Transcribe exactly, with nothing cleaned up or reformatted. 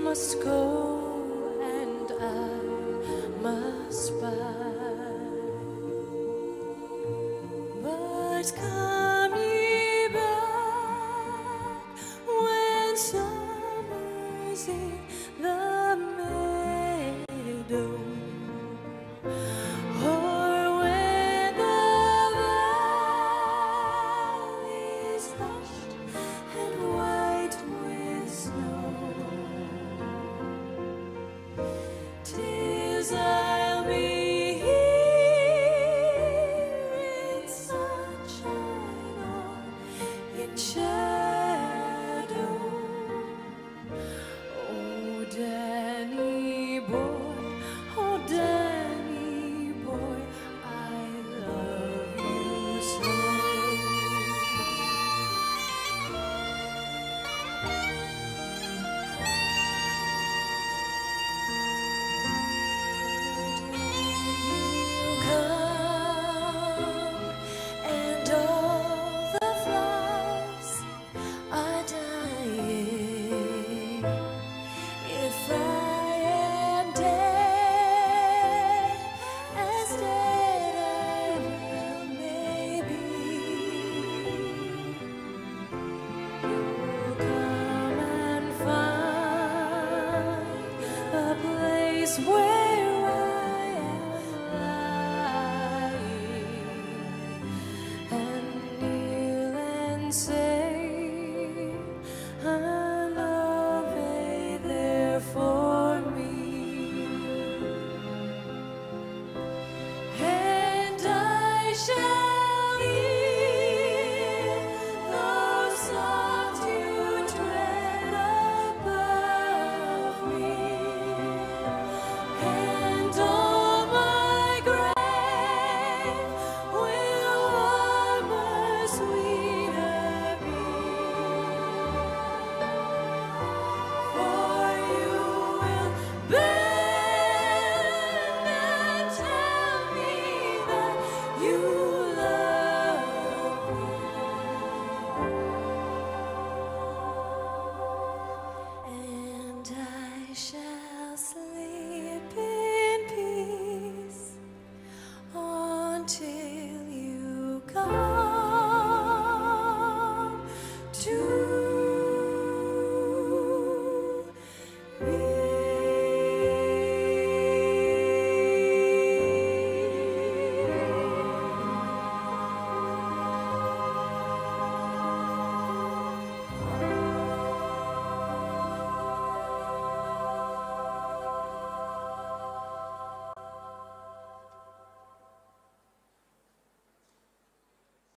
must go and I must buy. But come ye back when summer's in the meadow, or when the valley's hushed and white with snow. 'Tis I'll be here in sunshine or in shadow. Oh, Danny boy, oh, Danny boy, I love you so. And all the flowers are dying. If I am dead, as dead I will maybe, you'll come and find a place where